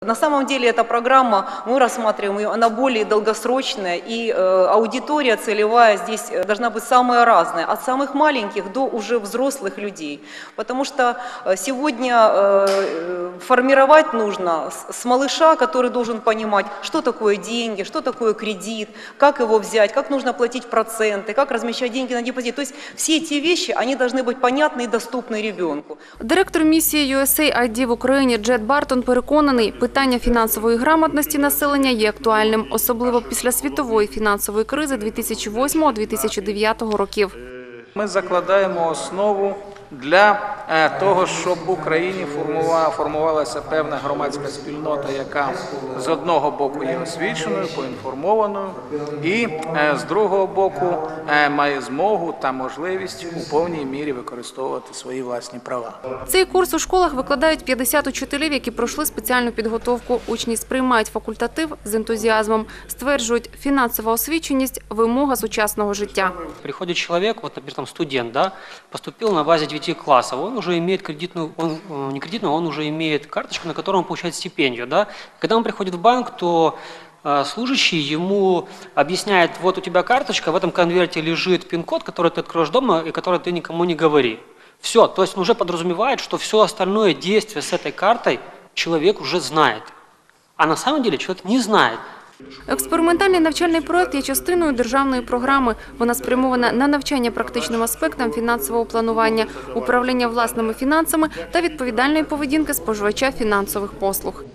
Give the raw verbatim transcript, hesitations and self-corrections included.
На самом деле эта программа, мы рассматриваем ее, она более долгосрочная, и э, аудитория целевая здесь должна быть самая разная, от самых маленьких до уже взрослых людей. Потому что сегодня э, формировать нужно с, с малыша, который должен понимать, что такое деньги, что такое кредит, как его взять, как нужно платить проценты, как размещать деньги на депозит. То есть все эти вещи, они должны быть понятны и доступны ребенку. Директор місії ю ес ей ай ді в Україні Джет Бартон переконаний, питання фінансової грамотності населення є актуальним, особливо після світової фінансової кризи дві тисячі восьмого - дві тисячі дев'ятого років. Ми закладаємо основу для того, щоб в Україні формувалася певна громадська спільнота, яка з одного боку є освіченою, поінформованою, і з другого боку має змогу та можливість у повній мірі використовувати свої власні права. Цей курс у школах викладають п'ятдесят учителів, які пройшли спеціальну підготовку. Учні сприймають факультатив з ентузіазмом, стверджують, фінансова освіченість – вимога сучасного життя. Приходит человек, вот, например, там студент, да, поступил на базе девяти классов, он уже имеет кредитную, он, не кредитную, он уже имеет карточку, на которой он получает стипендию, да. Когда он приходит в банк, то э, служащий ему объясняет, вот у тебя карточка, в этом конверте лежит пин-код, который ты откроешь дома и который ты никому не говори. Все, то есть он уже подразумевает, что все остальное действие с этой картой человек уже знает. А на самом деле человек не знает. Експериментальний навчальний проєкт є частиною державної програми. Вона спрямована на навчання практичним аспектам фінансового планування, управління власними фінансами та відповідальної поведінки споживача фінансових послуг.